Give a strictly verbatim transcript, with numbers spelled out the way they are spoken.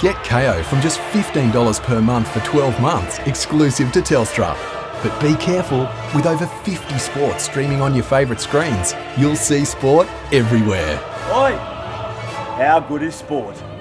Get Kayo from just fifteen dollars per month for twelve months, exclusive to Telstra. But be careful, with over fifty sports streaming on your favourite screens, you'll see sport everywhere. Oi! How good is sport?